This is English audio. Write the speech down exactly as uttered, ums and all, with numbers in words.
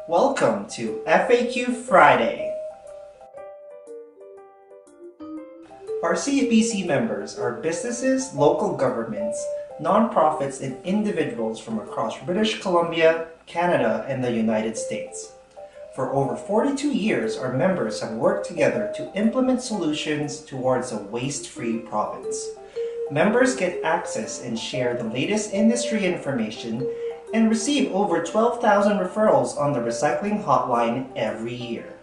Welcome to F A Q Friday. R C B C members are businesses, local governments, nonprofits, and individuals from across British Columbia, Canada, and the United States. For over forty-two years, our members have worked together to implement solutions towards a waste-free province. Members get access and share the latest industry information and receive over twelve thousand referrals on the recycling hotline every year.